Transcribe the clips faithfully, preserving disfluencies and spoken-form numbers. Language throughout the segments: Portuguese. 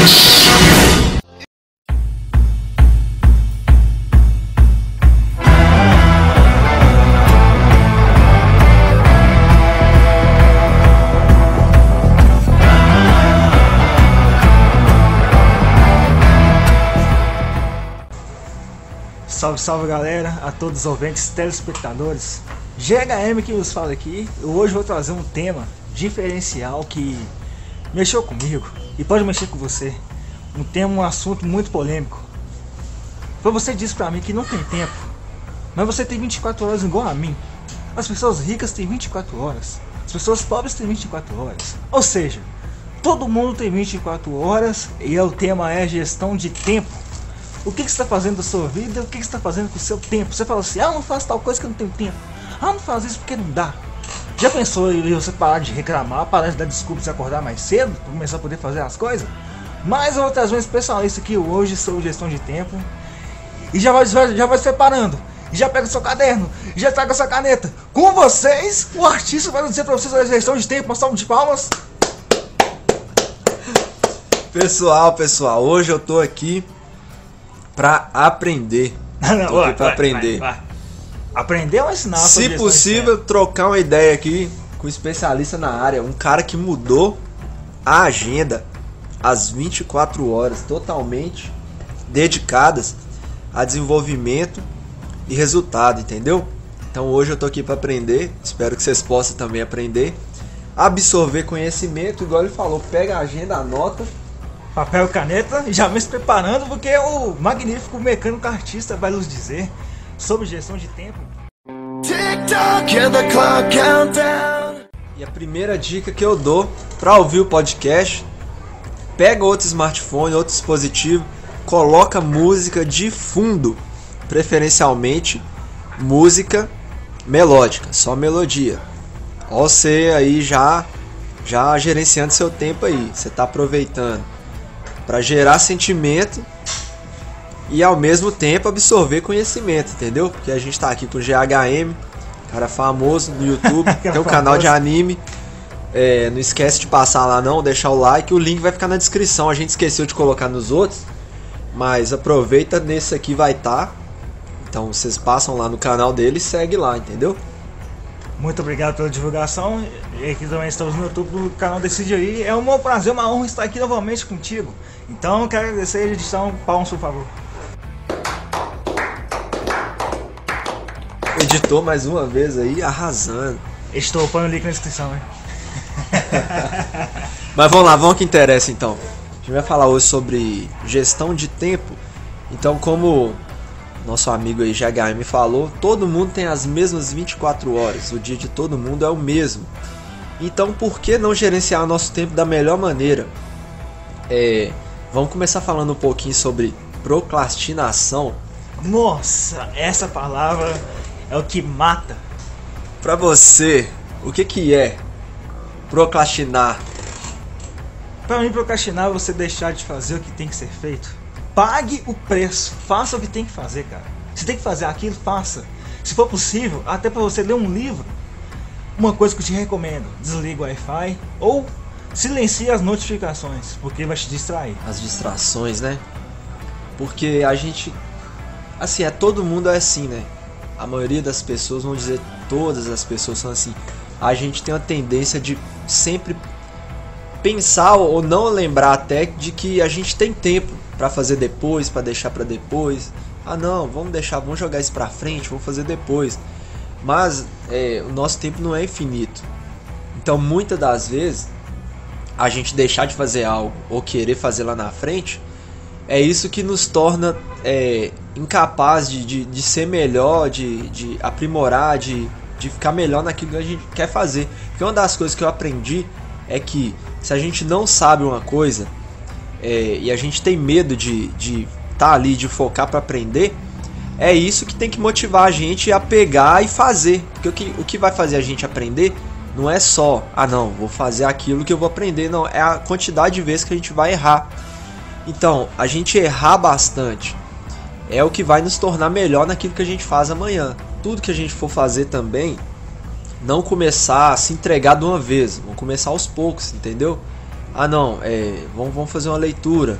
Salve, salve galera, a todos os ouvintes, telespectadores. G H M que nos fala aqui. Eu hoje vou trazer um tema diferencial que mexeu comigo e pode mexer com você. Um tema, um assunto muito polêmico. Foi você disse pra mim que não tem tempo, mas você tem vinte e quatro horas igual a mim. As pessoas ricas têm vinte e quatro horas, as pessoas pobres têm vinte e quatro horas. Ou seja, todo mundo tem vinte e quatro horas e o tema é gestão de tempo. O que, que você está fazendo da sua vida? O que, que você está fazendo com o seu tempo? Você fala assim, ah, não faço tal coisa que eu não tenho tempo. Ah, não faz isso porque não dá. Já pensou em você parar de reclamar, parar de dar desculpas e acordar mais cedo para começar a poder fazer as coisas? Mas eu vou trazer um especialista aqui hoje sobre gestão de tempo. E já vai, já vai se preparando. E já pega o seu caderno. E já traga a sua caneta. Com vocês, o artista vai dizer para vocês a gestão de tempo. Uma salva de palmas. Pessoal, pessoal, hoje eu tô aqui pra aprender. Não, Tô vai, aqui pra vai, aprender. vai, vai. Aprender ou ensinar? Se possível, trocar uma ideia aqui com um especialista na área, um cara que mudou a agenda às vinte e quatro horas, totalmente dedicadas a desenvolvimento e resultado, entendeu? Então hoje eu tô aqui pra aprender, espero que vocês possam também aprender, absorver conhecimento, igual ele falou, pega a agenda, anota. Papel e caneta, e já vem se preparando porque o magnífico mecânico artista vai nos dizer sobre gestão de tempo. E a primeira dica que eu dou para ouvir o podcast, pega outro smartphone, outro dispositivo, coloca música de fundo, preferencialmente música melódica, só melodia. Ó, você aí já, já gerenciando seu tempo aí, você tá aproveitando para gerar sentimento e ao mesmo tempo absorver conhecimento, entendeu? Porque a gente tá aqui com o G H M, cara famoso no YouTube, tem um canal de anime. É, não esquece de passar lá não, deixar o like, o link vai ficar na descrição. A gente esqueceu de colocar nos outros, mas aproveita, nesse aqui vai estar. Tá. Então vocês passam lá no canal dele e segue lá, entendeu? Muito obrigado pela divulgação. E aqui também estamos no YouTube do canal Decide Aí. É um bom prazer, uma honra estar aqui novamente contigo. Então quero agradecer a edição. Palmas, por favor. Editou mais uma vez aí, arrasando. Estou pondo o link na descrição, hein? Mas vamos lá, vamos ao que interessa então. A gente vai falar hoje sobre gestão de tempo. Então, como nosso amigo aí G H M falou, todo mundo tem as mesmas vinte e quatro horas, o dia de todo mundo é o mesmo. Então por que não gerenciar nosso tempo da melhor maneira? É, vamos começar falando um pouquinho sobre procrastinação. Nossa, essa palavra é o que mata. Pra você, o que que é procrastinar? Pra mim, procrastinar é você deixar de fazer o que tem que ser feito. Pague o preço, faça o que tem que fazer, cara. Se tem que fazer aquilo, faça. Se for possível, até para você ler um livro. Uma coisa que eu te recomendo, desliga o Wi-Fi ou silencie as notificações, porque vai te distrair. As distrações, né? Porque a gente, assim, é todo mundo é assim, né? A maioria das pessoas, vão dizer todas as pessoas são assim. A gente tem uma tendência de sempre pensar ou não lembrar até de que a gente tem tempo para fazer depois, para deixar para depois. Ah não, vamos deixar, vamos jogar isso para frente, vamos fazer depois. Mas é, o nosso tempo não é infinito. Então muitas das vezes a gente deixar de fazer algo ou querer fazer lá na frente, é isso que nos torna é, incapaz de, de, de ser melhor, de, de aprimorar, de, de ficar melhor naquilo que a gente quer fazer. Porque uma das coisas que eu aprendi é que se a gente não sabe uma coisa é, e a gente tem medo de estar de tá ali, de focar para aprender, é isso que tem que motivar a gente a pegar e fazer. Porque o que, o que vai fazer a gente aprender não é só, ah não, vou fazer aquilo que eu vou aprender, não, é a quantidade de vezes que a gente vai errar. Então, a gente errar bastante é o que vai nos tornar melhor naquilo que a gente faz amanhã. Tudo que a gente for fazer também, não começar a se entregar de uma vez, vamos começar aos poucos, entendeu? ah não, é, vamos, vamos fazer uma leitura,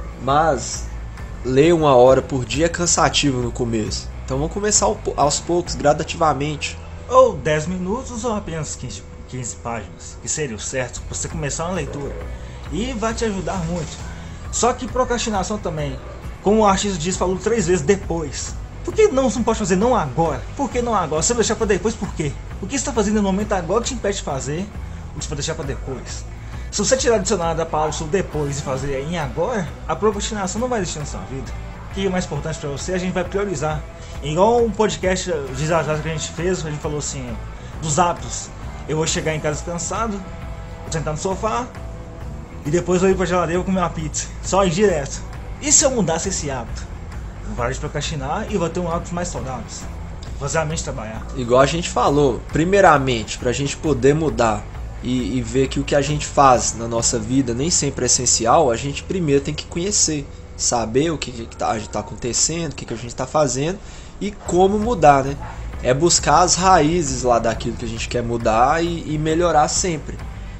mas ler uma hora por dia é cansativo no começo. Então vamos começar aos poucos, gradativamente. Ou dez minutos ou apenas quinze, quinze páginas, que seria o certo para você começar uma leitura. E vai te ajudar muito. Só que procrastinação também, como o artista diz, falou três vezes depois. Por que não, você não pode fazer não agora? Por que não agora? Você vai deixar para depois por quê? O que você está fazendo no momento agora que te impede de fazer, ou você vai deixar para depois? Se você tirar adicionado da palavra sobre depois e fazer em agora, a procrastinação não vai existir na sua vida. O que é mais importante para você, a gente vai priorizar. Igual um podcast desajados que a gente fez, a gente falou assim, dos hábitos. Eu vou chegar em casa cansado, vou sentar no sofá, e depois eu ir pra geladeira e vou comer uma pizza. Só ir direto. E se eu mudasse esse hábito? Eu vou parar de procrastinar e vou ter um hábito mais saudável. Fazer a mente trabalhar. Igual a gente falou, primeiramente, pra gente poder mudar e, e ver que o que a gente faz na nossa vida nem sempre é essencial, a gente primeiro tem que conhecer, saber o que, que tá, tá acontecendo, o que, que a gente está fazendo e como mudar, né? É buscar as raízes lá daquilo que a gente quer mudar e, e melhorar sempre.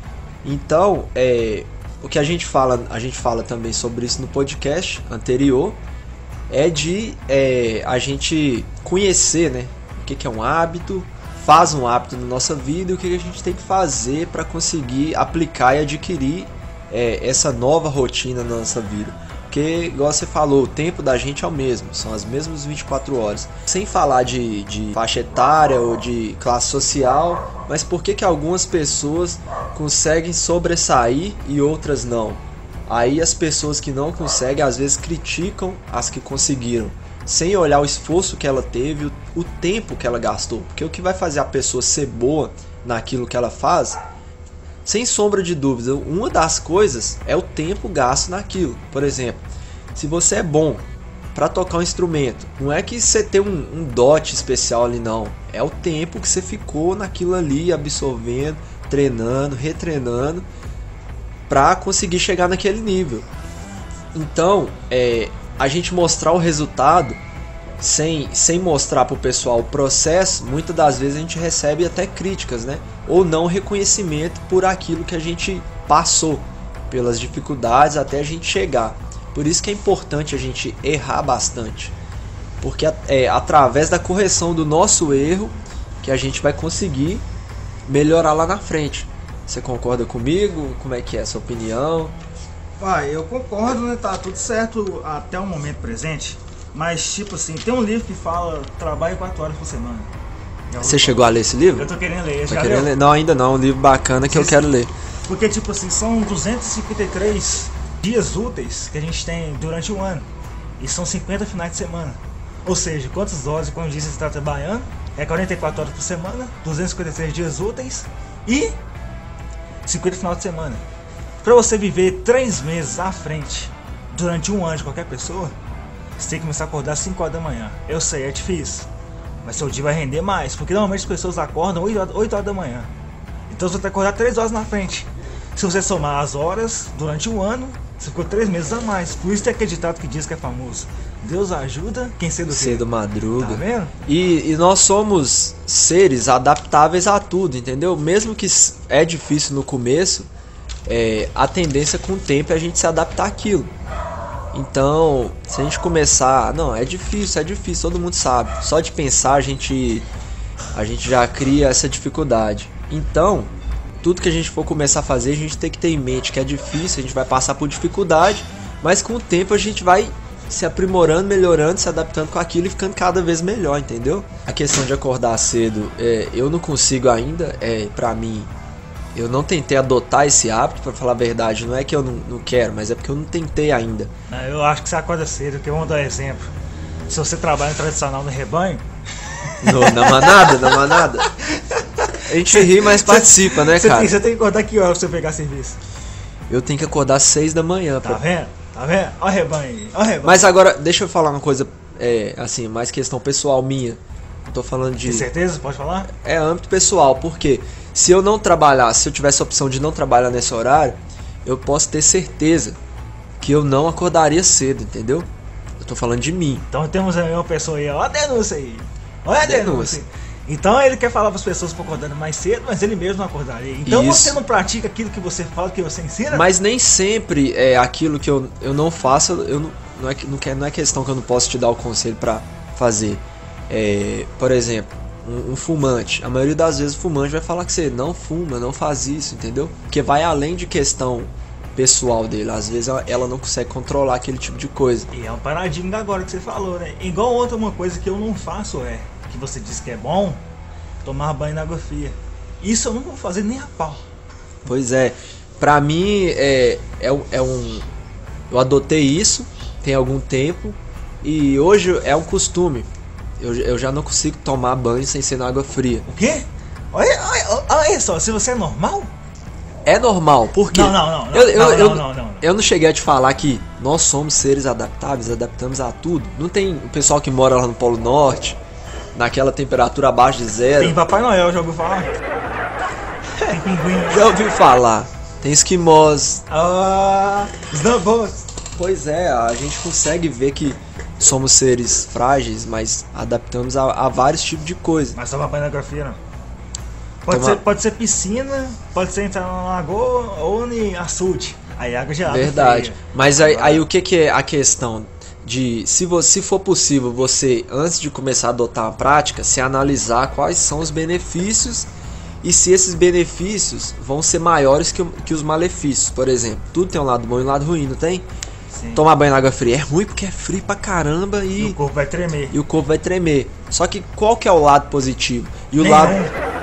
Então, é, o que a gente fala, a gente fala também sobre isso no podcast anterior, é de é, a gente conhecer, né, o que, que é um hábito, faz um hábito na nossa vida e o que, que a gente tem que fazer para conseguir aplicar e adquirir é, essa nova rotina na nossa vida. Porque, igual você falou, o tempo da gente é o mesmo, são as mesmas vinte e quatro horas. Sem falar de, de faixa etária ou de classe social, mas por que, que algumas pessoas conseguem sobressair e outras não? Aí as pessoas que não conseguem, às vezes criticam as que conseguiram, sem olhar o esforço que ela teve, o, o tempo que ela gastou. Porque o que vai fazer a pessoa ser boa naquilo que ela faz, sem sombra de dúvida, uma das coisas é o tempo gasto naquilo. Por exemplo, se você é bom para tocar um instrumento, não é que você tem um, um dote especial ali não, é o tempo que você ficou naquilo ali, absorvendo, treinando, retreinando, para conseguir chegar naquele nível. Então, é, a gente mostrar o resultado sem, sem mostrar para o pessoal o processo, muitas das vezes a gente recebe até críticas, né? Ou não reconhecimento por aquilo que a gente passou, pelas dificuldades até a gente chegar. Por isso que é importante a gente errar bastante, porque é através da correção do nosso erro que a gente vai conseguir melhorar lá na frente. Você concorda comigo? Como é que é a sua opinião? Pai, eu concordo, né? Tá tudo certo até o momento presente. Mas, tipo assim, tem um livro que fala trabalho quatro horas por semana. Você chegou a ler esse livro? Eu tô querendo ler. Tá já querendo leu? ler? Não, ainda não. Um livro bacana que Sim, eu quero ler. Porque, tipo assim, são duzentos e cinquenta e três dias úteis que a gente tem durante o ano. E são cinquenta finais de semana. Ou seja, quantas horas e quantos dias você está trabalhando? É quarenta e quatro horas por semana, duzentos e cinquenta e três dias úteis e cinquenta final de semana. Para você viver três meses à frente durante um ano de qualquer pessoa, você tem que começar a acordar às cinco horas da manhã. Eu sei, é difícil, mas seu dia vai render mais, porque normalmente as pessoas acordam oito horas da manhã. Então você vai ter que acordar três horas na frente. Se você somar as horas durante um ano, você ficou três meses a mais. Por isso tem aquele ditado que diz que é famoso: Deus ajuda quem cedo quer. Cedo madruga. Tá vendo? E, e nós somos seres adaptáveis a tudo, entendeu? Mesmo que é difícil no começo, é, a tendência com o tempo é a gente se adaptar àquilo. Então, se a gente começar... Não, é difícil, é difícil, todo mundo sabe. Só de pensar a gente, a gente já cria essa dificuldade. Então, tudo que a gente for começar a fazer, a gente tem que ter em mente que é difícil, a gente vai passar por dificuldade, mas com o tempo a gente vai se aprimorando, melhorando, se adaptando com aquilo e ficando cada vez melhor, entendeu? A questão de acordar cedo, é, eu não consigo ainda, é, pra mim, eu não tentei adotar esse hábito, pra falar a verdade, não é que eu não, não quero, mas é porque eu não tentei ainda. Eu acho que você acorda cedo, porque vamos dar um exemplo. Se você trabalha no tradicional no rebanho... No, na manada, na manada. A gente ri, mas participa, né, você cara? Tem, você tem que acordar que hora pra você pegar serviço? Eu tenho que acordar às seis da manhã. Tá pra... vendo? Tá vendo? Ó o rebanho aí, ó o rebanho. Mas agora, deixa eu falar uma coisa, é, assim, mais questão pessoal minha. Eu tô falando de... Tem certeza? Pode falar? É âmbito pessoal, porque se eu não trabalhar, se eu tivesse a opção de não trabalhar nesse horário, eu posso ter certeza que eu não acordaria cedo, entendeu? Eu tô falando de mim. Então temos aí uma pessoa aí, ó a denúncia aí. Olha a denúncia. denúncia. Então ele quer falar para as pessoas para acordarem mais cedo, mas ele mesmo não acordaria. Então Isso. você não pratica aquilo que você fala, que você ensina? Mas nem sempre é aquilo que eu, eu não faço, eu não, não, é, não, quer, não é questão que eu não posso te dar o conselho para fazer. É, por exemplo, um, um fumante, a maioria das vezes o fumante vai falar que você não fuma, não faz isso, entendeu? Porque vai além de questão pessoal dele, às vezes ela, ela não consegue controlar aquele tipo de coisa. E é um paradigma agora que você falou, né? Igual outra uma coisa que eu não faço é, que você disse que é bom, tomar banho na água fria. Isso eu não vou fazer nem a pau. Pois é, pra mim é, é, é um... eu adotei isso tem algum tempo e hoje é um costume. Eu, eu já não consigo tomar banho sem ser na água fria. O quê? Olha, olha, olha só, se você é normal... É normal, porque não, não, não, não, eu, eu, não, eu, não, não, não. eu não cheguei a te falar que nós somos seres adaptáveis, adaptamos a tudo. Não tem o pessoal que mora lá no Polo Norte, naquela temperatura abaixo de zero. Tem Papai Noel, já ouviu falar? Tem pinguim. Já ouviu falar? Tem esquimós. Ah, snowboards. Pois é, a gente consegue ver que somos seres frágeis, mas adaptamos a, a vários tipos de coisa. Mas tomar banho na água fria, não. Pode, Tomar- ser, pode ser piscina, pode ser entrar na lagoa ou em açude. Aí água gelada. Verdade. fria. Mas aí, Agora- aí o que, que é a questão de, se, você, se for possível, você, antes de começar a adotar a prática, se analisar quais são os benefícios e se esses benefícios vão ser maiores que, o- que os malefícios. Por exemplo, tudo tem um lado bom e um lado ruim, não tem? Sim. Tomar banho na água fria é ruim porque é frio pra caramba E o e, corpo vai tremer. e o corpo vai tremer. Só que qual que é o lado positivo? E o Nenhum. lado...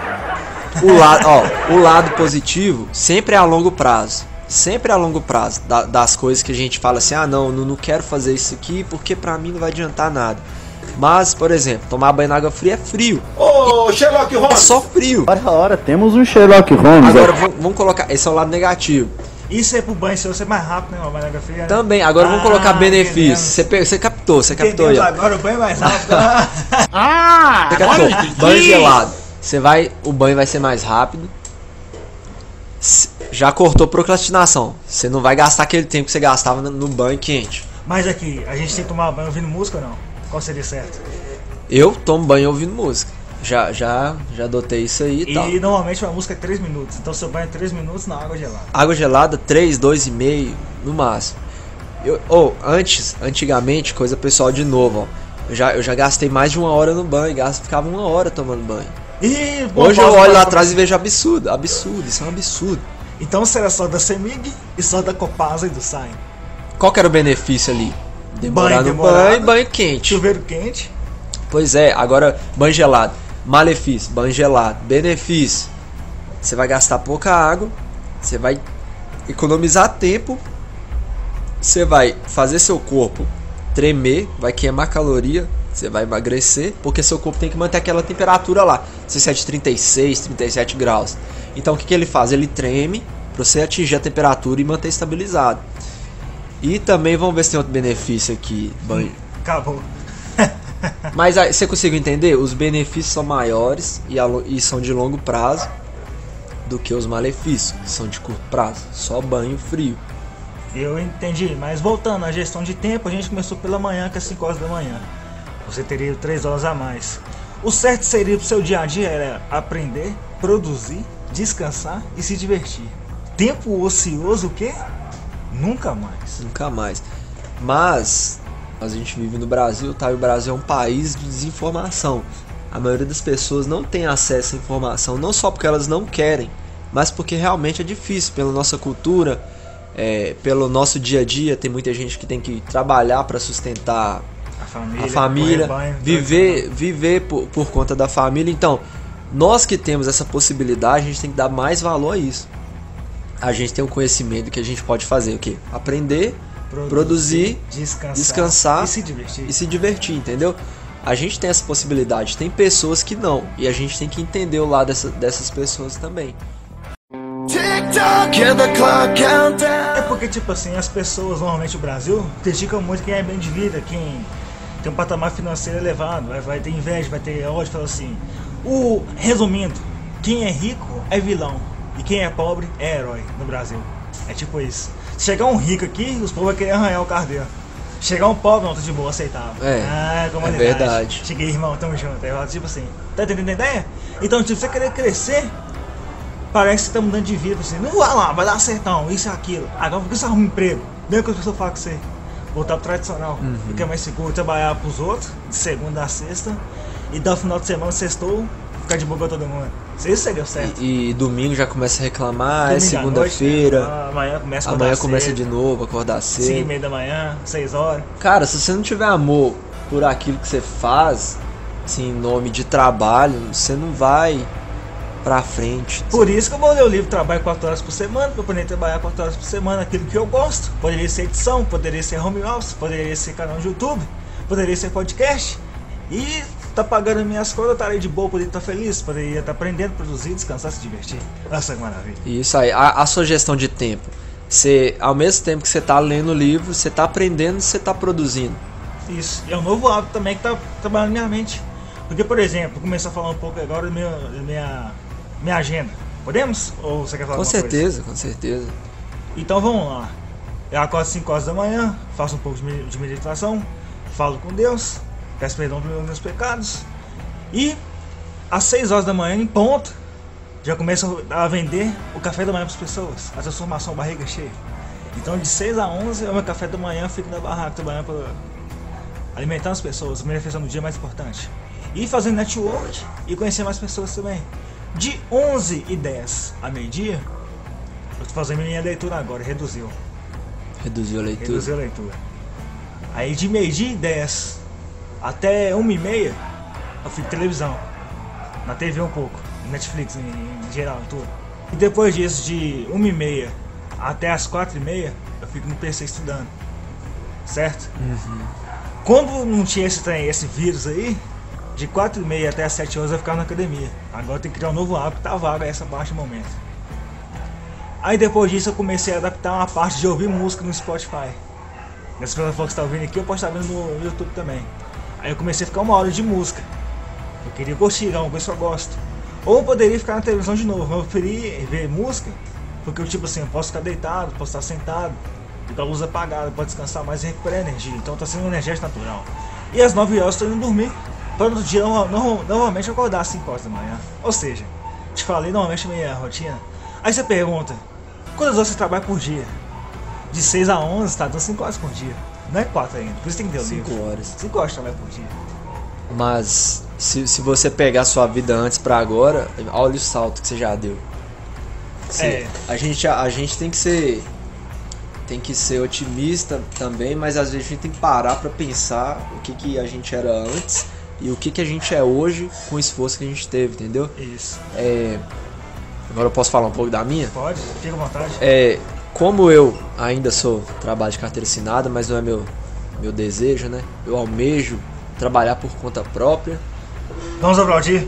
O lado, ó, o lado positivo sempre é a longo prazo. Sempre é a longo prazo. Da- das coisas que a gente fala assim, ah não, não, não quero fazer isso aqui porque pra mim não vai adiantar nada. Mas, por exemplo, tomar banho na água fria é frio. Ô, Sherlock É Holmes! só frio. Ora, ora, temos um Sherlock Holmes. Agora vamos, vamos colocar. Esse é o lado negativo. Isso é pro banho seu ser mais rápido, né? Uma banho na água fria. né? Também, agora vamos Ah, colocar benefícios. entendemos. Você, pe- você captou, você captou aí. Entendemos Ó. agora o banho mais rápido. Ah, Você captou. Banho gelado. Você vai, o banho vai ser mais rápido. S- Já cortou procrastinação. Você não vai gastar aquele tempo que você gastava no- no banho quente. Mas aqui, a gente tem que tomar banho ouvindo música ou não? Qual seria certo? Eu tomo banho ouvindo música. Já, já, já adotei isso aí e, E tal. normalmente uma música é três minutos. Então seu banho é três minutos na água gelada. Água gelada, três, dois e meio no máximo. Eu, ou antes, antigamente, coisa pessoal de novo, ó. Eu já, eu já gastei mais de uma hora no banho, gasto, ficava uma hora tomando banho. E Hoje eu pausa olho para- lá atrás e vejo absurdo, absurdo, isso é um absurdo. Então será só da Semig e só da Copasa e do Sain. Qual que era o benefício ali? Demorar Banho no demorado. banho e banho quente. Chuveiro quente. Pois é, agora banho gelado. Malefício, banho gelado. Benefício, você vai gastar pouca água, você vai economizar tempo, você vai fazer seu corpo tremer, vai queimar caloria, você vai emagrecer, porque seu corpo tem que manter aquela temperatura lá, dezessete, trinta e seis, trinta e sete graus. Então o que, que ele faz? Ele treme para você atingir a temperatura e manter estabilizado. E também vamos ver se tem outro benefício aqui. Banho. Acabou. Mas aí, você conseguiu entender? Os benefícios são maiores e, a lo- e são de longo prazo do que os malefícios, que são de curto prazo. Só banho frio. Eu entendi, mas voltando à gestão de tempo, a gente começou pela manhã, que é cinco horas da manhã. Você teria três horas a mais. O certo seria pro seu dia a dia era aprender, produzir, descansar e se divertir. Tempo ocioso o quê? Nunca mais. Nunca mais. Mas a gente vive no Brasil, tá? E o Brasil é um país de desinformação. A maioria das pessoas não tem acesso à informação, não só porque elas não querem, mas porque realmente é difícil pela nossa cultura, é, pelo nosso dia a dia. Tem muita gente que tem que trabalhar para sustentar A família, a família, o rebanho, viver, viver por, por conta da família. Então, nós que temos essa possibilidade, a gente tem que dar mais valor a isso. A gente tem um conhecimento que a gente pode fazer o quê? Aprender, produzir, descansar, descansar e se divertir. e se divertir, entendeu? A gente tem essa possibilidade, tem pessoas que não, e a gente tem que entender o lado dessa, dessas pessoas também. É porque, tipo assim, as pessoas, normalmente o Brasil, criticam muito quem é bem de vida, quem tem um patamar financeiro elevado, vai, vai ter inveja, vai ter ódio, fala assim. O, resumindo, quem é rico é vilão, e quem é pobre é herói no Brasil. É tipo isso. Se chegar um rico aqui, os povos vão querer arranhar o carro dele. Chegar um pobre, não, tô de boa, aceitava. É, ah, é verdade. Cheguei, irmão, tamo junto. Aí, tipo assim, tá entendendo a ideia? Então, tipo, você querer crescer, parece que você tá mudando de vida, assim, não vai lá, vai dar certão, isso e aquilo. Agora, por que você arruma um emprego? Mesmo que as pessoas falam com você. Voltar pro tradicional, Uhum. porque é mais seguro trabalhar pros outros, de segunda a sexta, e dar o final de semana, sextou, ficar de boa com todo mundo. Isso seria o certo. E, e domingo já começa a reclamar, Domingo é à segunda-feira. noite, né? Amanhã começa a acordar Amanhã começa cedo, de novo, acordar cinco e cedo. meia da manhã, seis horas. Cara, se você não tiver amor por aquilo que você faz, assim, em nome de trabalho, você não vai pra frente. Por isso que eu vou ler o livro Trabalho quatro horas por semana, pra eu poder trabalhar quatro horas por semana, aquilo que eu gosto. Poderia ser edição, poderia ser home office, poderia ser canal no YouTube, poderia ser podcast. E tá pagando minhas contas, tá aí de boa, poderia estar feliz, poderia estar aprendendo, produzir, descansar, se divertir. Nossa, que maravilha. Isso aí, a, a sua gestão de tempo. Você, ao mesmo tempo que você tá lendo o livro, você tá aprendendo e você tá produzindo. Isso, e é um novo hábito também que tá trabalhando na minha mente. Porque, por exemplo, vou começar a falar um pouco agora da minha, da minha, minha agenda. Podemos? Ou você quer falar Com alguma certeza, coisa? com certeza. Então vamos lá. Eu acordo às cinco horas da manhã, faço um pouco de me- de meditação, falo com Deus, peço perdão pelos meus pecados. E às seis horas da manhã, em ponto, já começo a vender o café da manhã para as pessoas. A transformação barriga cheia. Então de seis a onze é o meu café da manhã, eu fico na barraca trabalhando para alimentar as pessoas, a minha refeição do dia é mais importante. E fazendo network e conhecer mais pessoas também. De onze e dez a meio-dia, eu tô fazendo minha leitura agora, reduziu. Reduziu a leitura. Reduziu a leitura. Aí de meio-dia e dez até uma e meia, eu fico televisão. Na T V um pouco, Netflix em, em geral, em tudo. E depois disso, de uma e meia até as quatro e meia, eu fico no P C estudando. Certo? Uhum. Quando não tinha esse, trem, esse vírus aí, de quatro e meia até as sete horas eu ficava na academia. Agora tem que criar um novo hábito, tá vaga essa parte do momento. Aí depois disso eu comecei a adaptar uma parte de ouvir música no Spotify. Nessa plataforma que você tá ouvindo aqui, eu posso estar vendo no YouTube também. Aí eu comecei a ficar uma hora de música. Eu queria curtir, uma coisa que eu gosto. Ou eu poderia ficar na televisão de novo, mas eu preferi ver música, porque eu tipo assim, eu posso ficar deitado, posso estar sentado, com a luz apagada, pode descansar mais e recuperar energia. Então tá sendo um energético natural. E às nove horas eu tô indo dormir, para no outro dia normalmente acordar às cinco horas da manhã. Ou seja, te falei normalmente a minha rotina. Aí você pergunta, quantas horas você trabalha por dia? De seis a onze, tá dando cinco horas por dia. Não é quatro ainda, por isso tem que ter o livro. cinco horas. cinco horas de trabalho por dia. Mas se, se você pegar a sua vida antes pra agora, olha o salto que você já deu. Sim, É. a gente, a, a gente tem que ser tem que ser otimista também, mas às vezes a gente tem que parar pra pensar o que, que a gente era antes e o que, que a gente é hoje com o esforço que a gente teve, entendeu? Isso. É, agora eu posso falar um pouco da minha? Pode, fica à vontade. É, como eu ainda sou trabalho de carteira assinada, mas não é meu, meu desejo, né? Eu almejo trabalhar por conta própria. Vamos aplaudir.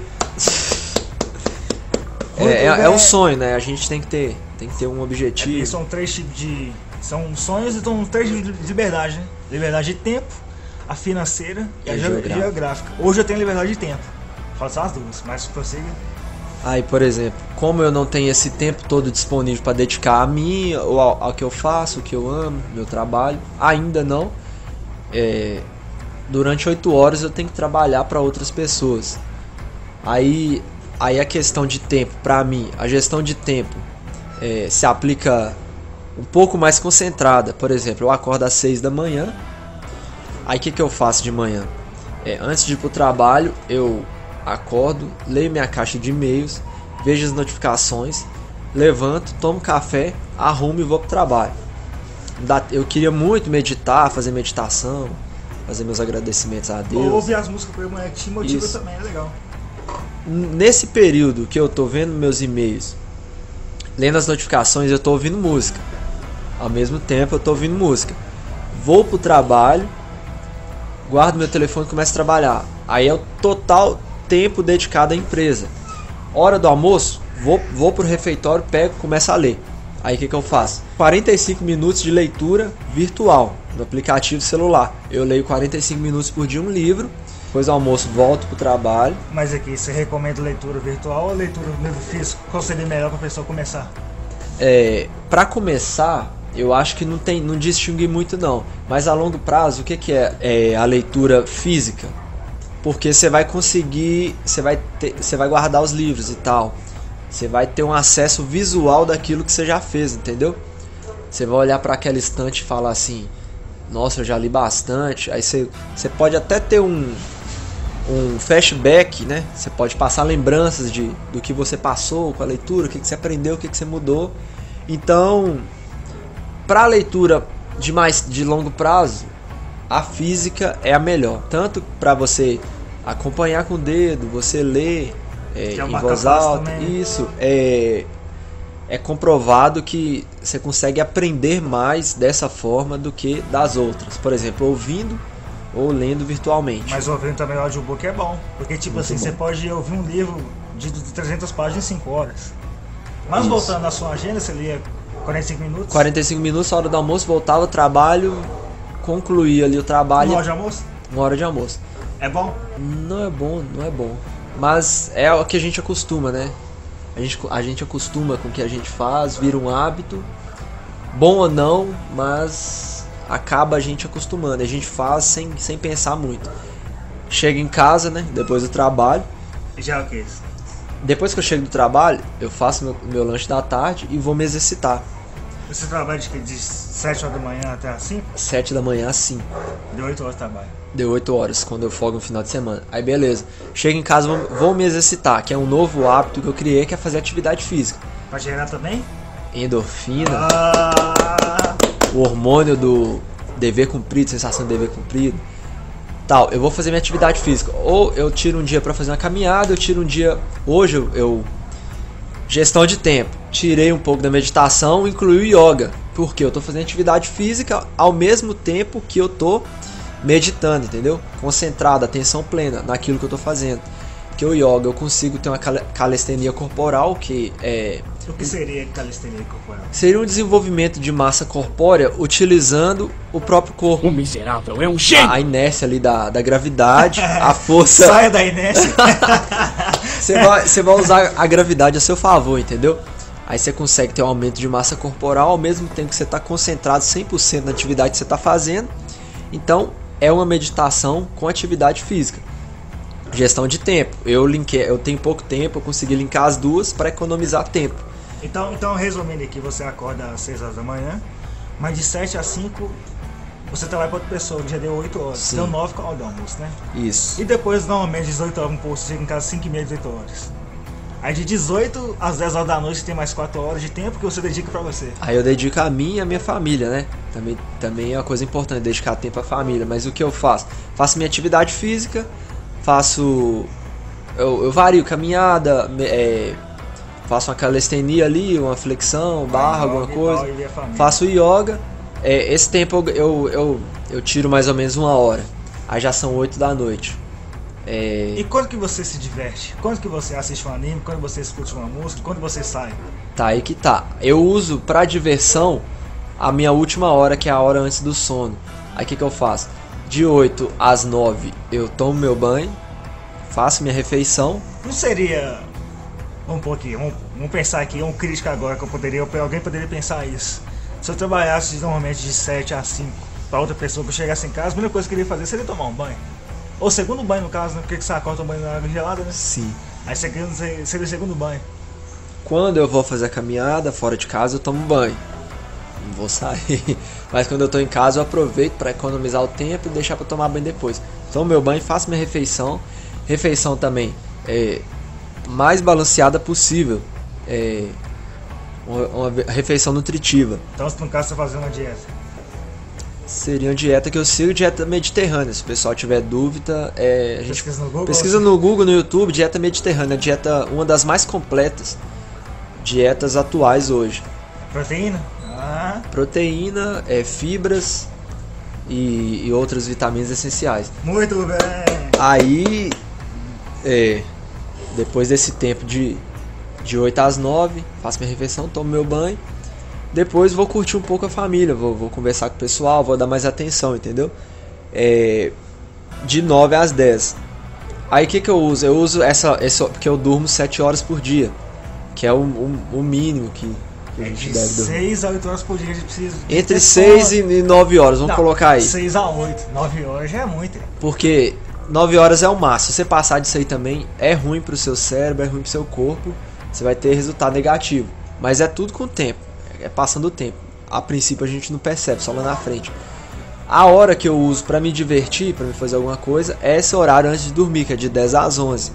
É, é, é um sonho, né? A gente tem que ter, tem que ter um É, objetivo. são três tipos de. São sonhos e são três tipos de liberdade, né? Liberdade de tempo, a financeira e, E a a ge- geográfica. geográfica. Hoje eu tenho liberdade de tempo. Faço as duas, mas prossiga. Aí, por exemplo, como eu não tenho esse tempo todo disponível para dedicar a mim, ou ao, ao que eu faço, o que eu amo, meu trabalho, ainda não. É, durante oito horas eu tenho que trabalhar para outras pessoas. Aí, aí a questão de tempo, para mim, a gestão de tempo é, se aplica um pouco mais concentrada. Por exemplo, eu acordo às seis da manhã. Aí o que, que eu faço de manhã? É, antes de ir pro trabalho, eu acordo, leio minha caixa de e-mails, vejo as notificações, levanto, tomo café, arrumo e vou pro trabalho. Dá- Eu queria muito meditar, fazer meditação, fazer meus agradecimentos a Ou Deus. ouvir as músicas por manhã que te motiva Isso. também, é legal. Nesse período que eu tô vendo meus e-mails, lendo as notificações, eu tô ouvindo música. Ao mesmo tempo eu tô ouvindo música. Vou pro trabalho, guardo meu telefone e começo a trabalhar. Aí é o total tempo dedicado à empresa. Hora do almoço, vou, vou pro refeitório, pego, começo a ler. Aí o que, que eu faço? quarenta e cinco minutos de leitura virtual no aplicativo celular. Eu leio quarenta e cinco minutos por dia um livro. Depois do almoço volto pro trabalho. Mas aqui, você recomenda leitura virtual ou leitura do livro físico? Qual seria melhor pra pessoa começar? É, para começar, eu acho que não tem, não distingue muito não. Mas a longo prazo, o que, que é, é a leitura física? Porque você vai conseguir, você vai ter, você vai guardar os livros e tal. Você vai ter um acesso visual daquilo que você já fez, entendeu? Você vai olhar para aquela estante e falar assim: nossa, eu já li bastante. Aí você, você pode até ter um, um flashback, né? Você pode passar lembranças de, do que você passou com a leitura, o que, que você aprendeu, o que, que você mudou. Então, para a leitura de, mais, de longo prazo, a física é a melhor. Tanto para você acompanhar com o dedo, você ler é, é em voz alta. Também, né? Isso é... É comprovado que você consegue aprender mais dessa forma do que das outras. Por exemplo, ouvindo ou lendo virtualmente. Mas ouvindo também o audiobook é bom. Porque tipo Muito assim, bom. Você pode ouvir um livro de trezentas páginas em cinco horas. Mas Isso. voltando à sua agenda, você lia quarenta e cinco minutos? quarenta e cinco minutos, a hora do almoço, voltava ao trabalho, concluía ali o trabalho. Uma hora de almoço? Uma hora de almoço. É bom? Não é bom, não é bom. Mas é o que a gente acostuma, né? A gente, a gente acostuma com o que a gente faz, vira um hábito, bom ou não, mas acaba a gente acostumando. A gente faz sem, sem pensar muito. Chega em casa, né, depois do trabalho. Já o que é isso? Depois que eu chego do trabalho, eu faço meu, meu lanche da tarde e vou me exercitar. Você trabalha de, de sete horas da manhã até as cinco? sete da manhã às cinco. Deu oito horas de trabalho. Deu oito horas, quando eu folgo no final de semana. Aí beleza, chego em casa, vou, vou me exercitar, que é um novo hábito que eu criei, que é fazer atividade física. Pra gerar também? Endorfina, Ah, o hormônio do dever cumprido, sensação de dever cumprido. Tal, eu vou fazer minha atividade física. Ou eu tiro um dia pra fazer uma caminhada, eu tiro um dia... Hoje eu... eu gestão de tempo. Tirei um pouco da meditação, incluí o yoga. Porque eu tô fazendo atividade física ao mesmo tempo que eu tô meditando, entendeu? Concentrado, atenção plena naquilo que eu tô fazendo. Porque o yoga eu consigo ter uma calistenia corporal, que é... o que seria calistenia corporal? Seria um desenvolvimento de massa corpórea utilizando o próprio corpo. O miserável é um gênio! A inércia ali da, da gravidade, a força... Saia da inércia. Você vai, você vai usar a gravidade a seu favor, entendeu? Aí você consegue ter um aumento de massa corporal ao mesmo tempo que você está concentrado cem por cento na atividade que você está fazendo. Então, é uma meditação com atividade física. Gestão de tempo. Eu, linkei, eu tenho pouco tempo, eu consegui linkar as duas para economizar tempo. Então, então, resumindo aqui, você acorda às seis horas da manhã, mas de sete às cinco você trabalha para outra pessoa, que já deu oito horas. Sim. Deu nove com a hora do almoço, né? Isso. E depois, normalmente, dezoito horas, um pouco, você chega em casa às cinco e meia, dezoito horas. Aí de dezoito às dez horas da noite você tem mais quatro horas de tempo que você dedica pra você. Aí eu dedico a mim e a minha família, né? Também, também é uma coisa importante, dedicar tempo à família. Mas o que eu faço? Faço minha atividade física, faço... Eu, eu vario caminhada, é, faço uma calistenia ali, uma flexão, barra, alguma coisa. Faço yoga. É, esse tempo eu, eu, eu, eu tiro mais ou menos uma hora. Aí já são oito da noite. É... E quando que você se diverte? Quando que você assiste um anime? Quando você escuta uma música? Quando você sai? Tá, aí que tá. Eu uso pra diversão a minha última hora, que é a hora antes do sono. Aí o que que eu faço? De oito às nove eu tomo meu banho, faço minha refeição. Não seria... Vamos pôr aqui, vamos, vamos pensar aqui, um crítico agora que eu poderia, alguém poderia pensar isso. Se eu trabalhasse normalmente de sete às cinco pra outra pessoa, que eu chegasse em casa, a primeira coisa que eu queria fazer seria tomar um banho. Ou segundo banho, no caso, né? Porque você acorda um banho na água gelada, né? Sim. Aí você seria o segundo banho. Quando eu vou fazer a caminhada fora de casa, eu tomo banho. Não vou sair. Mas quando eu tô em casa, eu aproveito para economizar o tempo e deixar para tomar banho depois. Tomo meu banho, faço minha refeição. Refeição também é mais balanceada possível. É uma, uma refeição nutritiva. Então, se no caso você fazer uma dieta. Seria uma dieta que eu sigo, dieta mediterrânea. Se o pessoal tiver dúvida, é, a gente Pesquisa no Google. pesquisa no Google, no YouTube, dieta mediterrânea. Dieta, uma das mais completas dietas atuais hoje. Proteína? Ah. Proteína, é, fibras e, e outras vitaminas essenciais. Muito bem. Aí, é, depois desse tempo de, de oito às nove, faço minha refeição, tomo meu banho. Depois vou curtir um pouco a família, vou, vou conversar com o pessoal, vou dar mais atenção, entendeu? É, de nove às dez. Aí o que que eu uso? Eu uso essa, essa, porque eu durmo sete horas por dia, que é o, o, o mínimo que, que a É gente de deve dormir. seis a oito horas por dia a gente precisa. Entre ter seis sono. e nove horas, vamos Não, colocar aí. seis a oito, nove horas já é muito. Porque nove horas é o máximo. Se você passar disso aí também, é ruim pro seu cérebro, é ruim pro seu corpo. Você vai ter resultado negativo. Mas é tudo com o tempo. É passando o tempo. A princípio a gente não percebe, só lá na frente. A hora que eu uso pra me divertir, pra me fazer alguma coisa, é esse horário antes de dormir, que é de dez às onze.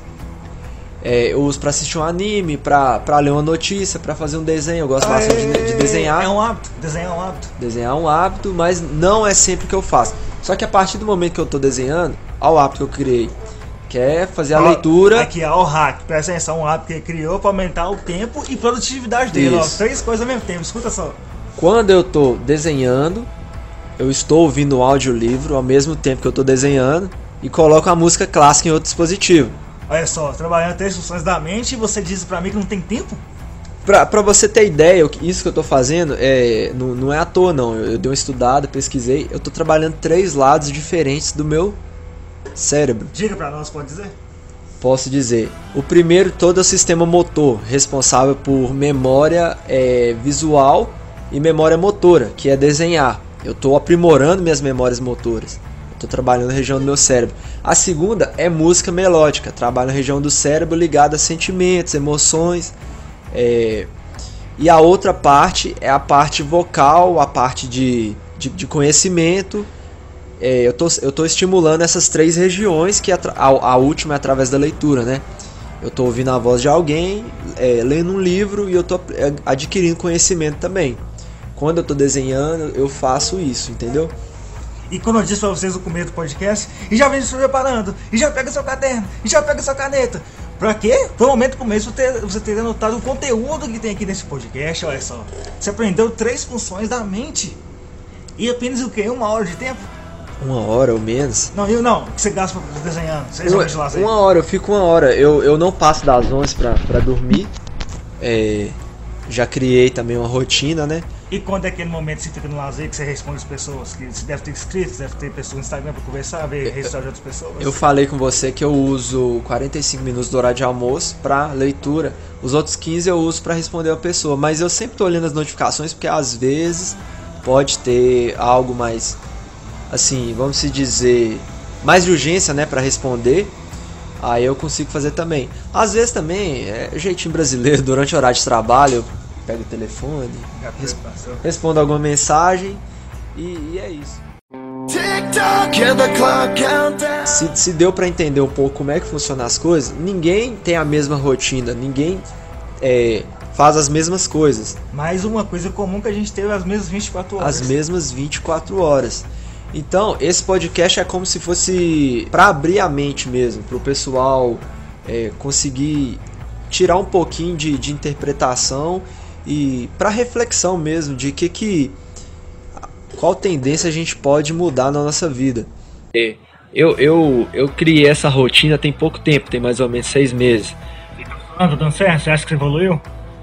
É, eu uso pra assistir um anime, pra, pra ler uma notícia, pra fazer um desenho. Eu gosto bastante de, de desenhar. É um hábito, desenhar é um hábito. Desenhar é um hábito, mas não é sempre que eu faço. Só que a partir do momento que eu tô desenhando, olha o hábito que eu criei, que é fazer a Ó, leitura. Aqui, ó, o hack, presta atenção, um hábito que ele criou pra aumentar o tempo e produtividade dele. Ó, Isso. três coisas ao mesmo tempo, escuta só. Quando eu tô desenhando, eu estou ouvindo o audiolivro ao mesmo tempo que eu tô desenhando e coloco a música clássica em outro dispositivo. Olha só, trabalhando três funções da mente e você diz pra mim que não tem tempo? Pra, pra você ter ideia, o que- isso que eu tô fazendo é, não, não é à toa não. Eu, eu dei uma estudada, pesquisei. Eu tô trabalhando três lados diferentes do meu cérebro. Diga pra nós, pode dizer? Posso dizer. O primeiro, todo é o sistema motor, responsável por memória é, visual e memória motora, que é desenhar. Eu estou aprimorando minhas memórias motoras. Estou trabalhando na região do meu cérebro. A segunda é música melódica. Trabalho na região do cérebro ligada a sentimentos, emoções. É... E a outra parte é a parte vocal, a parte de, de, de conhecimento. É, eu tô, eu tô estimulando essas três regiões, que a, a, a última é através da leitura, né? Eu tô ouvindo a voz de alguém, é, lendo um livro e eu tô adquirindo conhecimento também. Quando eu tô desenhando, eu faço isso, entendeu? E quando eu disse pra vocês no começo do podcast, e já vem se preparando, e já pega seu caderno, e já pega sua caneta. Pra quê? Pro momento começo você ter, você ter anotado o conteúdo que tem aqui nesse podcast, olha só. Você aprendeu três funções da mente. E apenas o quê? Uma hora de tempo? Uma hora ou menos. Não, eu não, que você gasta pra desenhando, seis horas de Uma, lazer. uma hora, eu fico uma hora. Eu, eu não passo das onze pra, pra dormir. É, já criei também uma rotina, né? E quando é aquele momento que você fica no lazer, que você responde as pessoas, que você deve ter inscritos, deve ter pessoas no Instagram pra conversar, ver resultados de outras pessoas? Eu falei com você que eu uso quarenta e cinco minutos do horário de almoço pra leitura. Os outros quinze eu uso pra responder a pessoa. Mas eu sempre tô olhando as notificações porque às vezes pode ter algo mais, assim, vamos se dizer, mais de urgência, né, pra responder. Aí eu consigo fazer também. Às vezes também, é jeitinho brasileiro, durante o horário de trabalho, eu pego o telefone, res- respondo alguma mensagem e, e é isso. Se, se deu pra entender um pouco como é que funcionam as coisas, ninguém tem a mesma rotina, ninguém é, faz as mesmas coisas, Mais uma coisa comum que a gente teve as mesmas vinte e quatro horas. as mesmas vinte e quatro horas. Então, esse podcast é como se fosse para abrir a mente mesmo, para o pessoal é, conseguir tirar um pouquinho de, de interpretação e para reflexão mesmo de que que qual tendência a gente pode mudar na nossa vida. Eu, eu, eu criei essa rotina tem pouco tempo, tem mais ou menos seis meses. Ah, tá dando certo? Você acha que você evoluiu?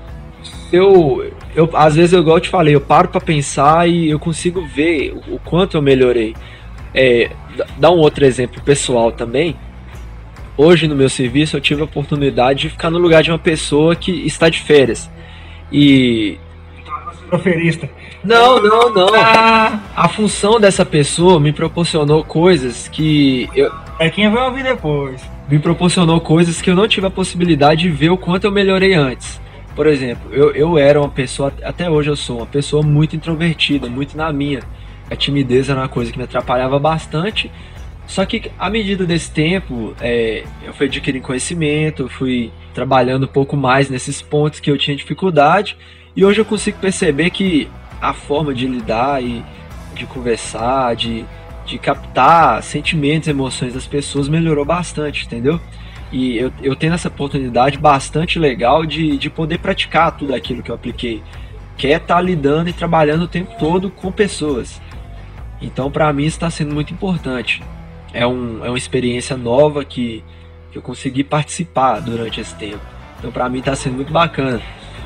Eu, eu, às vezes, eu, igual eu te falei, eu paro pra pensar e eu consigo ver o, o quanto eu melhorei. É, dá um outro exemplo pessoal também. Hoje no meu serviço eu tive a oportunidade de ficar no lugar de uma pessoa que está de férias. E... Proferista. Não, não, não. A função dessa pessoa me proporcionou coisas que... Eu, É quem vai ouvir depois. me proporcionou coisas que eu não tive a possibilidade de ver o quanto eu melhorei antes. Por exemplo, eu, eu era uma pessoa, até hoje eu sou uma pessoa muito introvertida, muito na minha. A timidez era uma coisa que me atrapalhava bastante. Só que à medida desse tempo, é, eu fui adquirindo conhecimento, fui trabalhando um pouco mais nesses pontos que eu tinha dificuldade. E hoje eu consigo perceber que a forma de lidar e de conversar, de, de captar sentimentos, emoções das pessoas melhorou bastante, entendeu? E eu, eu tenho essa oportunidade bastante legal de, de poder praticar tudo aquilo que eu apliquei, que é estar lidando e trabalhando o tempo todo com pessoas. Então, para mim, isso está sendo muito importante. É, um, é uma experiência nova que, que eu consegui participar durante esse tempo. Então, para mim, está sendo muito bacana.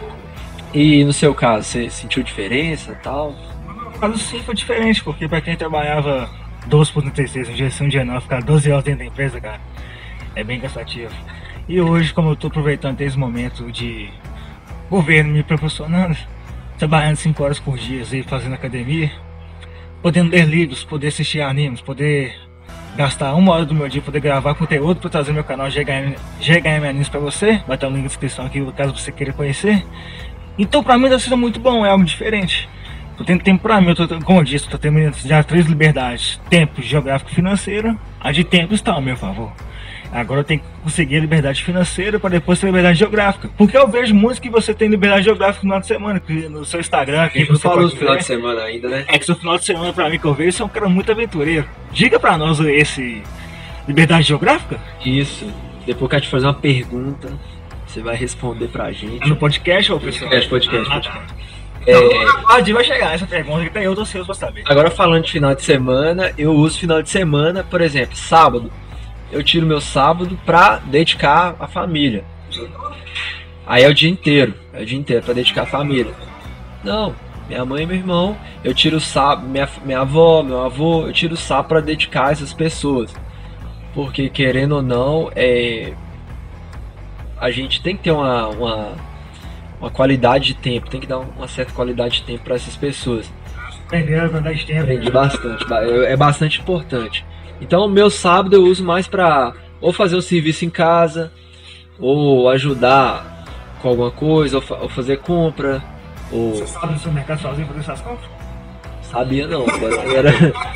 E no seu caso, você sentiu diferença e tal? Mas sim, foi diferente, porque pra quem trabalhava doze por trinta e seis, um dia sim, um dia não, ficar doze horas dentro da empresa, cara, é bem cansativo. E hoje, como eu tô aproveitando esse momento de governo me proporcionando, trabalhando cinco horas por dia e fazendo academia, podendo ler livros, poder assistir animes, poder gastar uma hora do meu dia, poder gravar conteúdo para trazer meu canal G H M, G H M Animes para você. Vai estar o link na descrição aqui caso você queira conhecer. Então pra mim está sendo muito bom, é algo diferente. Tô tendo tempo pra mim, eu tô, como eu disse, tô tendo já três liberdades: tempo, geográfico e financeiro. A de tempo está ao meu favor. Agora eu tenho que conseguir a liberdade financeira para depois ter a liberdade geográfica. Porque eu vejo muitos que você tem liberdade geográfica no final de semana, no seu Instagram. Aqui você falou do final de semana ainda, né? É que seu final de semana, pra mim, que eu vejo, você é um cara muito aventureiro. Diga pra nós esse liberdade geográfica? Isso. Depois que eu te fazer uma pergunta, você vai responder pra gente. É no podcast ou pessoal? Podcast, podcast, ah, podcast. É... Então, a vai chegar essa pergunta que até eu tô ansioso pra saber. Agora falando de final de semana, eu uso final de semana, por exemplo, sábado. Eu tiro meu sábado pra dedicar à família. Aí é o dia inteiro, é o dia inteiro pra dedicar à família. Não, minha mãe e meu irmão, eu tiro o sábado, minha, minha avó, meu avô, eu tiro o sábado pra dedicar a essas pessoas. Porque querendo ou não, é... a gente tem que ter uma, uma, uma qualidade de tempo, tem que dar uma certa qualidade de tempo pra essas pessoas. Aprendeu a qualidade de tempo. Aprendi bastante, é bastante importante. Então, o meu sábado eu uso mais pra ou fazer um serviço em casa, ou ajudar com alguma coisa, ou, fa ou fazer compra, ou... Você sabe do seu mercado sozinho fazer essas compras? Sabia não, era...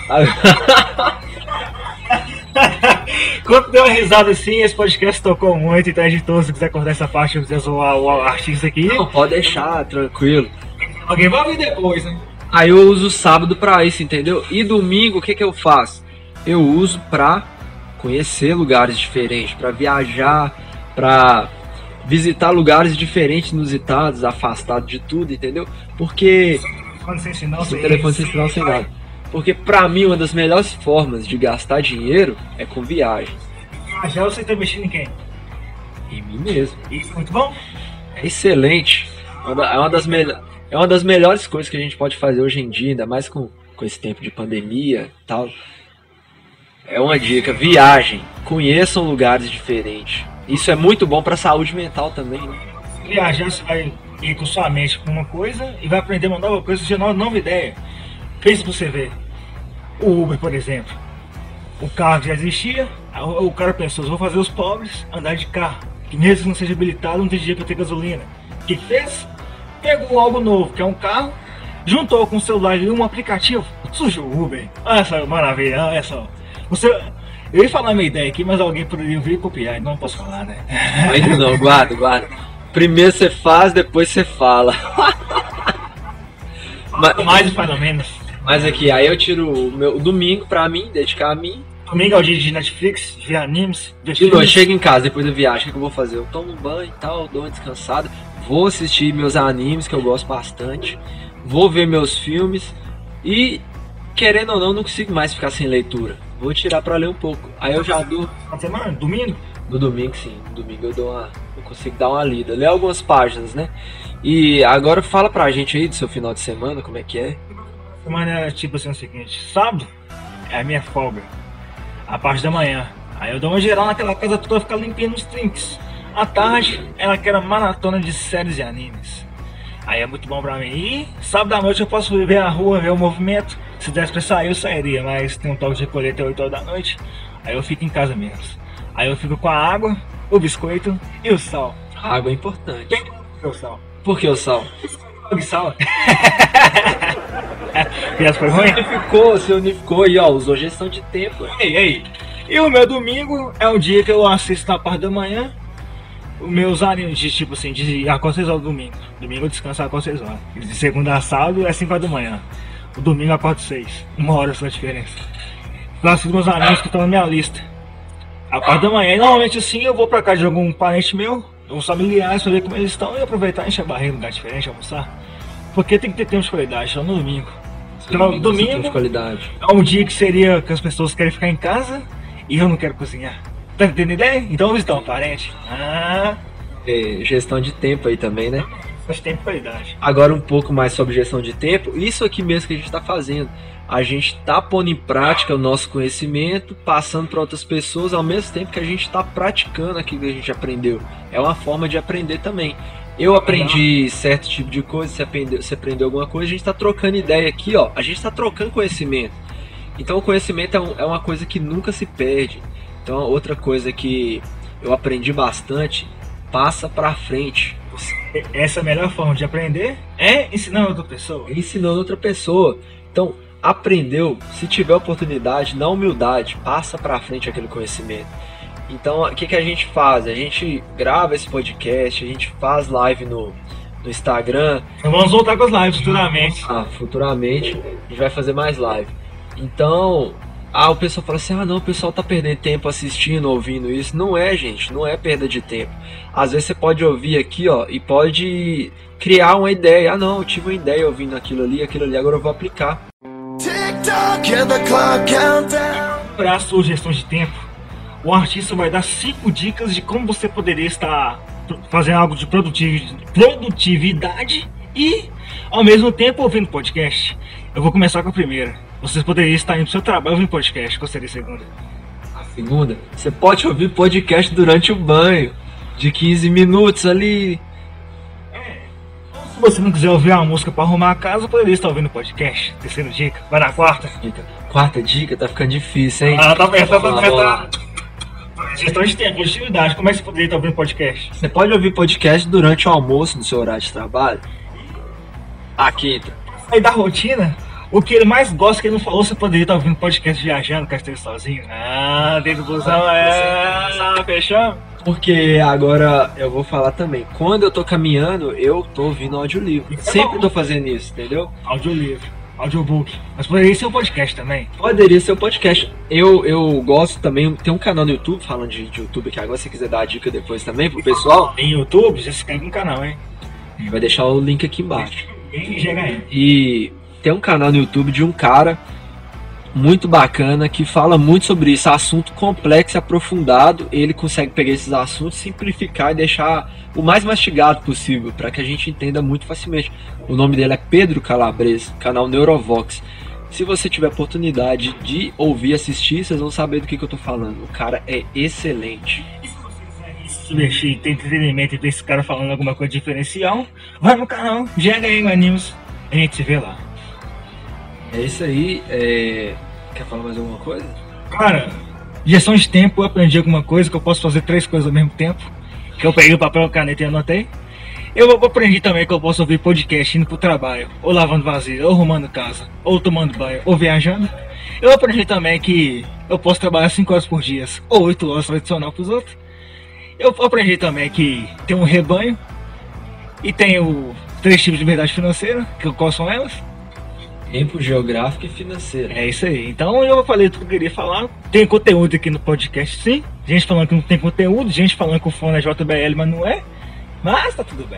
Quando deu uma risada assim, esse podcast tocou muito, então a gente se quiser cortar essa parte, quiser zoar o artista aqui... Não, pode deixar, tranquilo. Alguém vai ouvir depois, né? Aí eu uso o sábado pra isso, entendeu? E domingo, o que que eu faço? Eu uso pra conhecer lugares diferentes, pra viajar, pra visitar lugares diferentes, inusitados, afastados de tudo, entendeu? Porque... Quando você ensinar, sem telefone, sem sinal, sem nada. Porque pra mim, uma das melhores formas de gastar dinheiro é com viagens. Viajar, você tá mexendo em quem? Em mim mesmo. Isso é muito bom? É excelente. É uma das, me... é uma das melhores coisas que a gente pode fazer hoje em dia, ainda mais com, com esse tempo de pandemia e tal. É uma dica, viagem, conheçam lugares diferentes. Isso é muito bom para a saúde mental também, né? Viajar, você vai ir com sua mente com uma coisa e vai aprender uma nova coisa, uma nova, nova ideia. Pense pra você ver. O Uber, por exemplo. O carro já existia, o cara pensou, vou fazer os pobres andar de carro. Que mesmo que não seja habilitado, não tem dinheiro para ter gasolina. O que que fez? Pegou algo novo, que é um carro, juntou com o celular e um aplicativo, surgiu o Uber. Olha essa maravilha, olha só. Você, eu ia falar minha ideia aqui, mas alguém poderia vir e copiar, então não posso falar, né? Ainda não, guarda, guarda. Primeiro você faz, depois você fala. mas, mais ou pelo menos. Mas aqui, aí eu tiro o meu o domingo pra mim, dedicar a mim. Domingo é o dia de Netflix, ver animes, ver filmes. Eu chego em casa depois da viagem, o que, que eu vou fazer? Eu tomo um banho e tal, dou uma descansada, vou assistir meus animes, que eu gosto bastante, vou ver meus filmes e, querendo ou não, não consigo mais ficar sem leitura. Vou tirar pra ler um pouco. Aí eu já dou... Semana? Domingo? No domingo, sim. No domingo eu dou uma... eu consigo dar uma lida. Ler algumas páginas, né? E agora fala pra gente aí do seu final de semana, como é que é? Semana é tipo assim o seguinte, sábado é a minha folga, a parte da manhã. Aí eu dou uma geral naquela casa toda, ficar limpando os trinks. À tarde é aquela maratona de séries e animes. Aí é muito bom pra mim. E sábado à noite eu posso ver a rua, ver o movimento. Se desse pra sair, eu sairia, mas tem um toque de recolher até oito horas da noite. Aí eu fico em casa mesmo. Aí eu fico com a água, o biscoito e o sal. A água é importante. Tem o sal. Por que o sal? O sal. Piada foi ruim? Você unificou, você unificou e ó, usou gestão de tempo. Ei, ei. E o meu domingo é um dia que eu assisto na parte da manhã. Os meus animes de tipo assim, de acordo seis horas do domingo. Domingo eu descanso acordo seis horas. De segunda a sábado é cinco horas da manhã. O domingo eu acordo seis. Uma hora só a diferença. Eu assisto meus animes que estão na minha lista. A parte da manhã. E normalmente assim eu vou pra casa de algum parente meu, uns familiares, pra ver como eles estão e aproveitar e encher a barriga em lugar diferente, almoçar. Porque tem que ter tempo de qualidade, só no domingo. Então, domingo de qualidade. É um dia que seria que as pessoas querem ficar em casa e eu não quero cozinhar. Tá entendendo a ideia? Então vamos visitar um parente. Ah. É, gestão de tempo aí também, né? Mas tempo e qualidade. Agora um pouco mais sobre gestão de tempo. Isso aqui mesmo que a gente está fazendo. A gente está pondo em prática o nosso conhecimento, passando para outras pessoas, ao mesmo tempo que a gente está praticando aquilo que a gente aprendeu. É uma forma de aprender também. Eu aprendi certo tipo de coisa, você aprendeu, você aprendeu alguma coisa, a gente está trocando ideia aqui, ó. A gente está trocando conhecimento. Então o conhecimento é, um, é uma coisa que nunca se perde. Então outra coisa que eu aprendi bastante, passa pra frente. Essa é a melhor forma de aprender, é ensinando outra pessoa. Ensinando outra pessoa. Então, aprendeu, se tiver oportunidade, na humildade, passa pra frente aquele conhecimento. Então, o que, que a gente faz? A gente grava esse podcast, a gente faz live no, no Instagram. Então vamos voltar com as lives futuramente. Ah, futuramente a gente vai fazer mais live. Então, ah, o pessoal fala assim, ah não, o pessoal tá perdendo tempo assistindo, ouvindo isso. Não é, gente, não é perda de tempo. Às vezes você pode ouvir aqui, ó, e pode criar uma ideia. Ah não, eu tive uma ideia ouvindo aquilo ali, aquilo ali, agora eu vou aplicar. Para a sua gestão de tempo, o artista vai dar cinco dicas de como você poderia estar fazendo algo de produtividade e, ao mesmo tempo, ouvindo podcast. Eu vou começar com a primeira. Vocês poderiam estar indo pro seu trabalho ouvindo podcast. Qual seria a segunda? A segunda? Você pode ouvir podcast durante o banho, de quinze minutos ali. É. Se você não quiser ouvir uma música para arrumar a casa, poderia estar ouvindo podcast. Terceira dica. Vai na quarta. Dica. Quarta dica, tá ficando difícil, hein? Ah, tá pensando, tá pensando. Gestão de tempo, produtividade. Como é que você poderia estar ouvindo podcast? Você pode ouvir podcast durante o almoço no seu horário de trabalho. A quinta. Aí da rotina, o que ele mais gosta que ele não falou, você poderia estar ouvindo podcast viajando, que esteja sozinho. Ah, dentro do busão, é. Fechou? Porque agora eu vou falar também. Quando eu tô caminhando, eu tô ouvindo audiolivro. Sempre tô fazendo isso, entendeu? Audiolivro, audiobook. Mas poderia ser um podcast também. Poderia ser um podcast. Eu, eu gosto também, tem um canal no YouTube, falando de, de YouTube aqui agora, se você quiser dar a dica depois também pro pessoal. Tem YouTube, já se inscreve no canal, hein? Vai deixar o link aqui embaixo. E, e tem um canal no YouTube de um cara muito bacana que fala muito sobre isso, assunto complexo e aprofundado. Ele consegue pegar esses assuntos, simplificar e deixar o mais mastigado possível para que a gente entenda muito facilmente. O nome dele é Pedro Calabrese, canal Neurovox. Se você tiver oportunidade de ouvir e assistir, vocês vão saber do que, que eu tô falando. O cara é excelente. Se mexer, tem entretenimento e ver esse cara falando alguma coisa diferencial, vai no canal G H M News, a gente se vê lá. É isso aí. É... Quer falar mais alguma coisa? Cara, gestão de tempo, eu aprendi alguma coisa, que eu posso fazer três coisas ao mesmo tempo, que eu peguei o papel, a caneta e anotei. Eu aprendi também que eu posso ouvir podcast indo pro trabalho, ou lavando vasilha, ou arrumando casa, ou tomando banho, ou viajando. Eu aprendi também que eu posso trabalhar cinco horas por dia, ou oito horas tradicional pros outros. Eu aprendi também que tem um rebanho e tenho três tipos de liberdade financeira, que quais são elas? Tempo, geográfico e financeiro. É isso aí. Então eu falei tudo que eu queria falar. Tem conteúdo aqui no podcast, sim. Gente falando que não tem conteúdo, gente falando que o fone é J B L, mas não é. Mas tá tudo bem.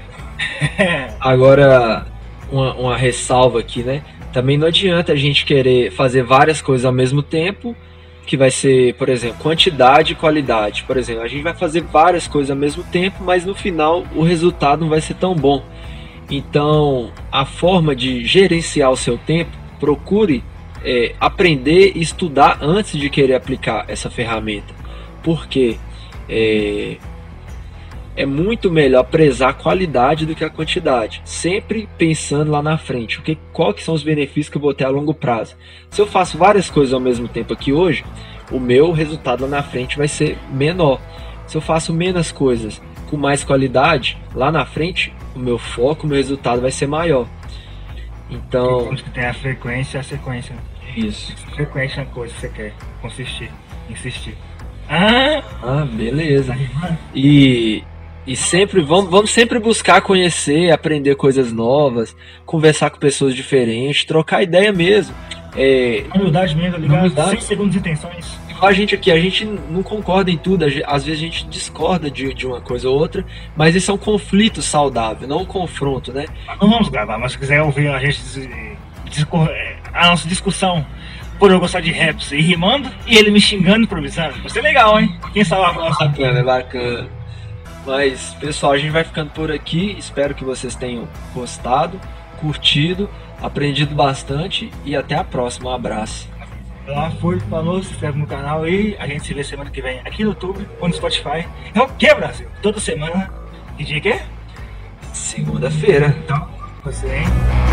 Agora, uma, uma ressalva aqui, né? Também não adianta a gente querer fazer várias coisas ao mesmo tempo, que vai ser, por exemplo, quantidade e qualidade. Por exemplo, a gente vai fazer várias coisas ao mesmo tempo, mas no final o resultado não vai ser tão bom. Então, a forma de gerenciar o seu tempo, procure é, aprender e estudar antes de querer aplicar essa ferramenta. Porque é, é muito melhor prezar a qualidade do que a quantidade. Sempre pensando lá na frente, o que, qual que são os benefícios que eu vou ter a longo prazo. Se eu faço várias coisas ao mesmo tempo aqui hoje, o meu resultado lá na frente vai ser menor. Se eu faço menos coisas com mais qualidade, lá na frente, o meu foco, o meu resultado vai ser maior. Então... que tem a frequência e a sequência. Isso. Frequência é a coisa que você quer consistir, insistir. Ah, ah beleza. E... E sempre, vamos, vamos sempre buscar conhecer, aprender coisas novas, conversar com pessoas diferentes, trocar ideia mesmo. É, humildade mesmo, ligado? Sem segundas intenções. A gente aqui, a gente não concorda em tudo, às vezes a gente discorda de, de uma coisa ou outra, mas isso é um conflito saudável, não um confronto, né? Não vamos gravar, mas se quiser ouvir a gente, a nossa discussão, por eu gostar de raps e rimando, e ele me xingando, improvisando, vai ser legal, hein? Quem sabe a próxima. Bacana, bacana. Mas, pessoal, a gente vai ficando por aqui. Espero que vocês tenham gostado, curtido, aprendido bastante e até a próxima. Um abraço. Lá foi, falou, se inscreve no canal e a gente se vê semana que vem aqui no YouTube ou no Spotify. É o que, Brasil? Toda semana. Que dia que é? segunda-feira. Então, você, hein?